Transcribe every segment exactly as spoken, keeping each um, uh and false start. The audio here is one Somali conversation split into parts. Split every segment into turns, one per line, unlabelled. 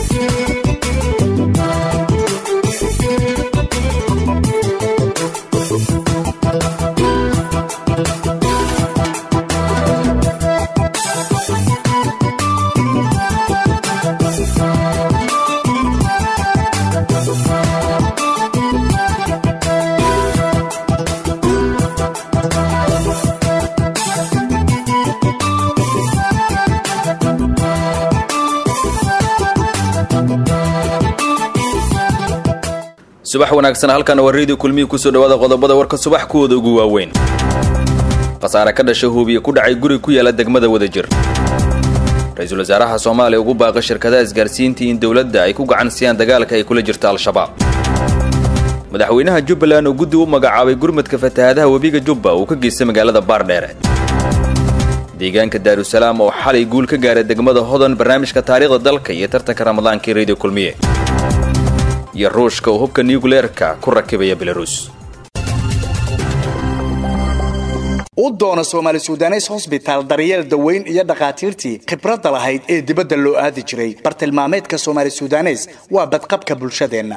subax wanaagsan halkan waa radio kulmiye ku soo dhawaada qodobada warka subax kooda ugu waaweyn qasaare ka dhashay hubiye ku dhacay guri ku yaala degmada Wadajir Ra'iisul Wasaaraha Soomaaliya ugu baaqay shirkadaha isgaarsiinta in dawladda ay ku gacan siiyaan dagaalka ay kula jirto Al-Shabaab Madaxweynaha Jubbaland oo guddi u magacaabay gurmadka fatahaadaha wabiga Jubba oo ka geystay magaalada Baardheer deegaanka Daarusalaam oo xalay guul ka gaaray degmada Hodan barnaamijka taariikhda dalka iyo tartanka Ramadaanka radio kulmiye iyo ruushka oo hubka nuclearka ku rakibaya Belarus
u doona Soomaali Suudanes Hospital daryeel daweyn iyo dhaqaatiirtii khibrad lahayd ee dibadda loo aadi jiray bartilmaameedka Soomaali Suudanes waa badqabka bulshadeena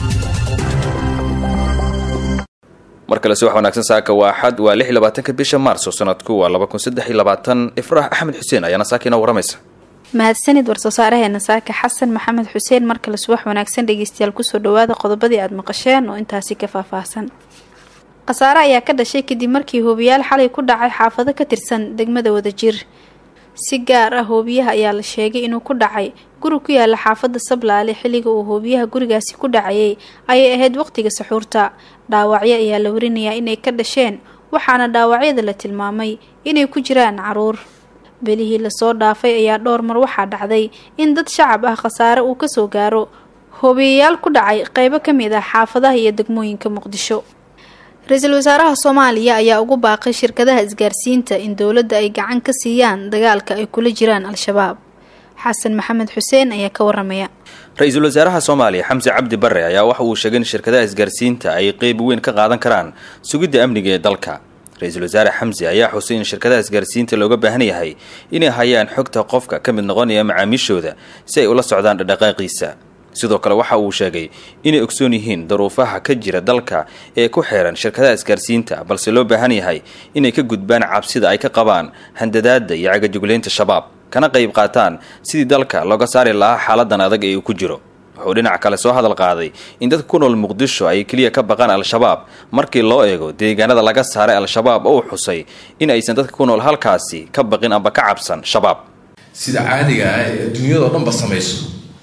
markale soo wanaagsan saaka waa xad waa lix iyo labaatan bisha Maarso sanadku waa laba kun saddex iyo labaatan Ifraax Axmed Xuseen ayana saakina waramaysa
mahadsanid warsoosaaraheena saaka xasan maxamed xuseen markale subax wanaagsan dhageystayaal ku soo dhawaada qodobadii aad maqasheen oo intaasi ka faahfaahsan qasaare ayaa ka dhashay kadib markii hoobiyaal xalay ku dhacay xaafado ka tirsan degmada Wadajir si gaar ah hoobiyaha ayaa la sheegay inuu ku dhacay guri ku yaala xaafada Sablaale xilliga uu hoobiyaha gurigaasi ku dhacay ay ahayd waqtiga saxuurta dhaawacyo ayaa la warinayaa inay ka dhasheen waxaana dhaawacyada la tilmaamay inay ku jiraan caruur belihii la soo dhaafay ayaa dhowr mar waxa dhacday in dad shacab ah qasaare uu ka soo gaaro hoobiyaal ku dhacay qaybo kamid ah xaafadaha iyo degmooyinka Muqdisho Ra'iisul Wasaaraha Soomaaliya ayaa ugu baaqay shirkadaha isgaarsiinta in dawladda ay gacan ka siiyaan dagaalka ay kula jiraan Al-Shabaab Xasan Maxamed Xuseen ayaa ka waramaya
Ra'iisul Wasaaraha Soomaaliya Xamse Cabdi Barre ayaa waxa uu sheegay in shirkadaha isgaarsiinta ay qayb weyn ka qaadan karaan sugidda amniga ee dalka Ra'iisul Wasaare Xamse ayaa xusay in shirkadaha isgaarsiinta looga baahan yahay inay hayaan xogta qofka ka mid noqonaya macaamiishooda si ay ula socdaan dhaqdhaqaaqiisa sidoo kale waxa uu sheegay inay ogsoon yihiin daruufaha ka jira dalka ee ku xeeran shirkadaha isgaarsiinta balse loo baahan yahay inay ka gudbaan cabsida ay ka qabaan handadaada iyo cagajugleynta shabaab kana qayb qaataan sidii dalka looga saari lahaa xaaladan adag ee uu ku jiro wuxuu dhinac kale soo hadal qaaday in dadka ku nool Muqdisho ay kaliya ka baqaan Al-Shabaab markii loo eego deegaanada laga saaray Al-Shabaab oo xusay in aysan dadka ku nool halkaasi ka baqin amba ka cabsan shabaab
sida caadiga ah ee dunyada dhanba sameeyso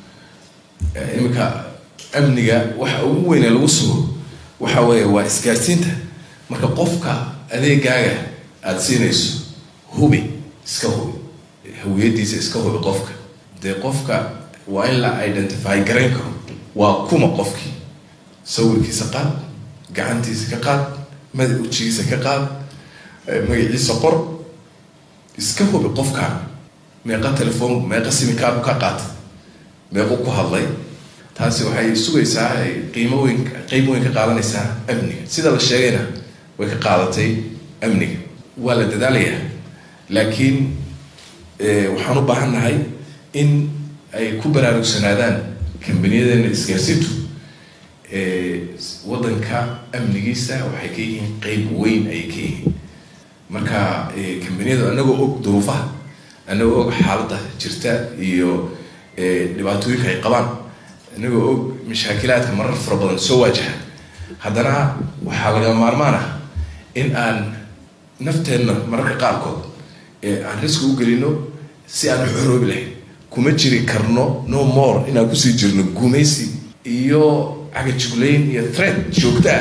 imika amniga waxa ugu weyn ee lagu sugo waxa weeye waa isgaarsiinta marka qofka adeegaaga aad siinayso hubi iska hubi hawiyadiisa iska hubi qofka de qofka waa in la identify garan karo waa kuma qofkii sawirkiisa qaad gacantiisa ka qaad madaxiisa ka qaad magaciisa qor iska hubi qofka meeqa telefoon meeqa sim card ka qaad meeqa ku hadlay taasi waxay sugaysaa qiimo weyn qiimo weyn ka qaadanaysaa amniga sida la sheegayna way ka qaadatay amniga waa la dadaalayaa laakiin ee waxaan u baahanahay in ay ku baraarugsanaadaan kambaniyada isgaarsiintu ee wadanka amnigiisa waxay ka yihiin qayb weyn ay ka yihiin marka ee kambaniyada anagoo og duruufaha anagoo og xaaladda jirta iyo ee dhibaatooyinka ay qabaan anagoo og mashaakilaadka marar fara badan soo waajaha haddana waxaa laga maarmaan ah in aan nafteena mararka qaarkood ee aan risk u gelino si aan xoroobi lahayn kuma jiri karno no more inaan kusii jirno gumaysi iyo cagajugleyn iyo threat joogta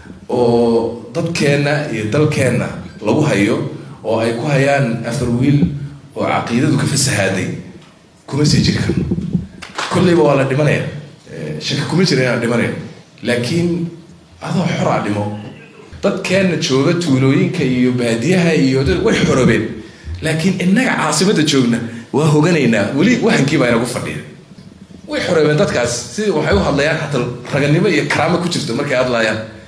oo dadkeena iyo dalkeena lagu hayo oo ay ku hayaan afar wiil oo caqiidadu ka fasahaaday kuma sii jiri karno kulliba waa la dhimanaya shaki kuma jira inaan dhimanayo laakiin adoo xor ah dhimo dadkeena jooga tuulooyinka iyo baadiyaha iyo way xoroobeen laakiin innaga caasimada joogna waa hoganaynaa wali wahankii baa inagu fadhiya way xoreeyeen dadkaas sidii waxay u hadlayaan hatta raganimo iyo karaamo ku jirto markay hadlayaan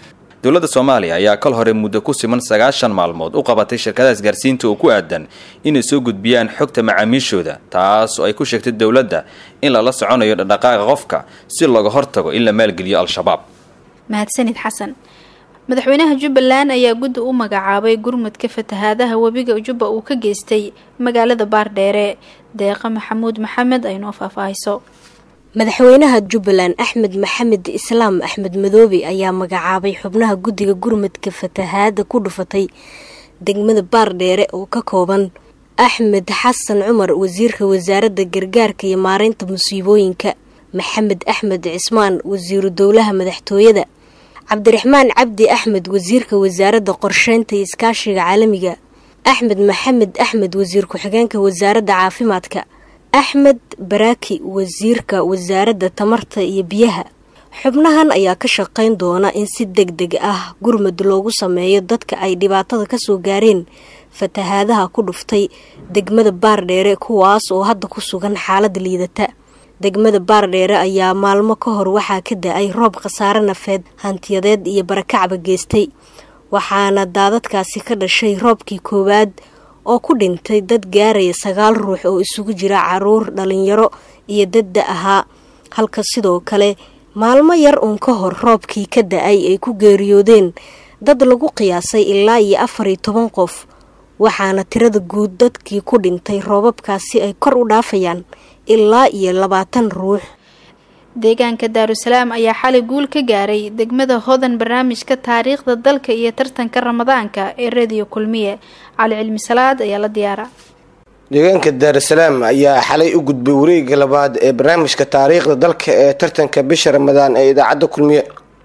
dowladda Soomaaliya ayaa kal hore muddo ku siman sagaashan maalmood u qabatay shirkadaha isgaarsiinta oo ku aadan inay soo gudbiyaan xogta macaamiishooda taas oo ay ku sheegtay dowladda in la la soconayo dhaqdhaqaaqa qofka si looga hortago in la maalgeliyo al-shabaab.
mahadsanid xasan. madaxweynaha Jubbaland ayaa guddi u magacaabay gurmadka fatahaadaha webiga Jubba uu ka geystay magaalada Baardheere. Deeqa Maxamuud Maxamed ay noo faahfaahiso.
madaxweynaha Jubbaland Axmed Maxamed Islaam Axmed Madoobi ayaa magacaabay xubnaha guddiga gurmadka fatahaada ku dhufatay degmada Baardheere oo ka kooban Axmed Xasan Cumar wasiirka wasaaradda gargaarka iyo maareynta musiibooyinka, Maxamed Axmed Cismaan wasiiru dowlaha madaxtooyada, Cabdiraxmaan Cabdi Axmed wasiirka wasaaradda qorsheynta iyo iskaashiga caalamiga, Axmed Maxamed Axmed wasiir ku-xigeenka wasaaradda caafimaadka, Axmed Baraki wasiirka wasaaradda tamarta iyo biyaha. xubnahan ayaa ka shaqeyn doona in si degdeg ah gurmad loogu sameeyo dadka ay dhibaatada ka soo gaareen fatahaadaha ku dhuftay degmada Baardheere kuwaas oo hadda ku sugan xaalad liidata. degmada Baardheere ayaa maalmo ka hor waxaa ka da'ay roob khasaare nafeed, hantiyadeed iyo barakacba geystay, waxaana daadadkaasi ka dhashay roobkii koowaad oo ku dhintay dad gaaraya sagaal ruux oo isugu jira caruur, dhalinyaro iyo dad ahaa, halka sidoo kale maalmo yar uun ka hor roobkii ka da'ay ay ku geeriyoodeen dad lagu qiyaasay ilaa iyo afar iyo toban qof, waxaana tirada guud dadkii ku dhintay roobabkaasi ay kor u dhaafayaan ilaa iyo labaatan ruux.
deegaanka Daarusalaam ayaa xalay guul ka gaaray degmada Hodan barnaamijka taariikhda dalka iyo tartanka Ramadaanka ee Radio Kulmiye. Cali Cilmi Salaad ayaa la diyaara.
deegaanka Daarusalaam ayaa xalay u gudbay wareegga labaad ee barnaamijka taariikhda dalka ee tartanka bisha Ramadaan ee idaacadda Kulmiye.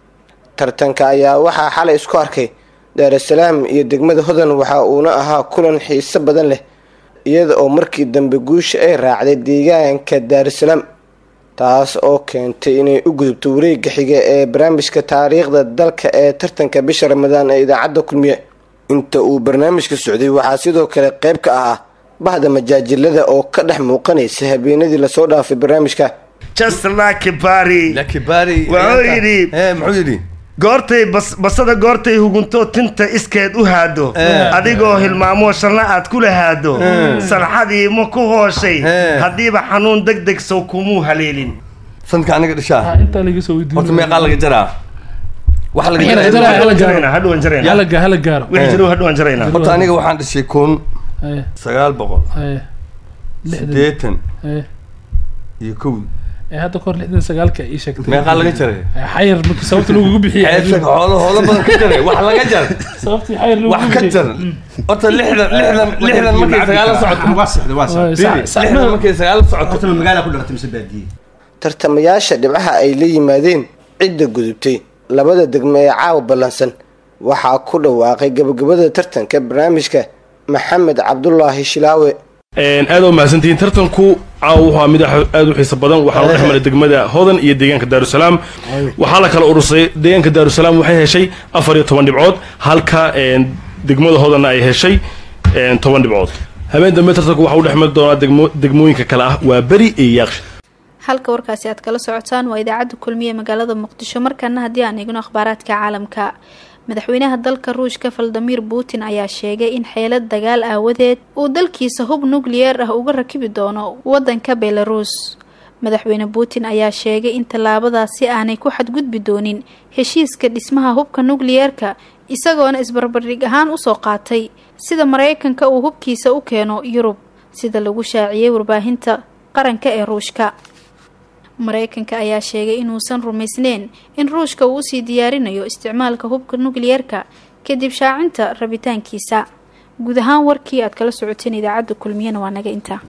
tartanka ayaa waxaa xalay isku arkay Daarusalaam iyo degmada Hodan, waxa uuna ahaa kulan xiiso badan leh iyada oo markii dambe guusha ay raacday deegaanka Daarusalaam, taas oo keentay inay u gudubto wareegga xiga ee barnaamijka taariikhda dalka ee tartanka bisha Ramadaan ee idaacadda Kulmiye. inta uu barnaamijka socday waxaa sidoo kale qayb ka ahaa bahda majaajilada oo ka dhex muuqanaysa habeenadii lasoo dhaafay barnaamijka.
just like bari
like bari
waa yiri
ee muxuu yiri
goortay bas basada goortay hugunto tinta iskeed u haado adigoo hilmaamo shalna aad ku lahaado salxadii ma ku hooshay hadiiba xanuun degdeg soo kumu haleelin
sanka aniga dhishaa
inta laga soo weydiin
horta meeqa laga jaraa waxa laga
jaraa hadhow aan jareena
yalla gaala gaaro
wixii jiro hadhow aan jareena
horta aniga waxaan dhishay kun sagaal boqol sideetan iyo kow
ee hadda kor lixdan sagaalka ii sheegtay
meeqa laga jaray
xayir markii sababta lagu bixiyay
xayir xoolo xoolo badan ka jaray wax laga jar
sababtii xayir lagu
wax ka jar horta lixdan lixdan lixdan markii sagaal socod
waasixda waasixda
lixdan markii sagaal socod
horta magaala ku dhalatay Misbaadiye.
tartamayaasha dhibcaha ay la yimaadeen cidda gudubtay labada degmo ee caaw balansan waxaa ku dhawaaqay gabagabada tartanka barnaamijka Maxamed Cabdullaahi Shilaawe.
aad oo mahadsantiin tartanku caaw waxa mid aad u xiiso badan waxa uu dhexmaray degmada Hodan iyo deegaanka Daarusalaam. waxa la kala urusay deegaanka Daarusalaam waxay heshay afar iyo toban dhibcood halka degmada Hodan ay heshay toban dhibcood. habeen dambe tartanku waxa uu dhexmari doonaa degmooyinka kale ah waa Bari iyo Yaaqsh.
halka warkaasi aad kala socotaan waa idaacadda Kulmiye magaalada Muqdisho. markana hadii aan eegno akhbaaraadka caalamka, madaxweynaha dalka Ruushka Vladimir Putin ayaa sheegay in xeelad dagaal aawadeed uu dalkiisa hub nuclear ah uga rakibi doono wadanka Belarus. madaxweyne Putin ayaa sheegay in tallaabadaasi aanay ku xadgudbi doonin heshiiska dhismaha hubka nuclearka, isagoona isbarbardhig ahaan u soo qaatay sida Mareykanka uu hubkiisa u keeno Yurub, sida lagu shaaciyay warbaahinta qaranka ee Ruushka. Mareykanka ayaa sheegay inuusan rumaysnayn in Ruushka uu sii diyaarinayo isticmaalka hubka nuclearka kadib shaacinta rabitaankiisa. guud ahaan warkii aad kala socoteen idaacadda Kulmiyana waa naga inta.